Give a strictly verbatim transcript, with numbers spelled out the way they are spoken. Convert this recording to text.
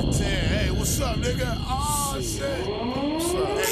ten. Hey, what's up, nigga? Oh, shit. What's up?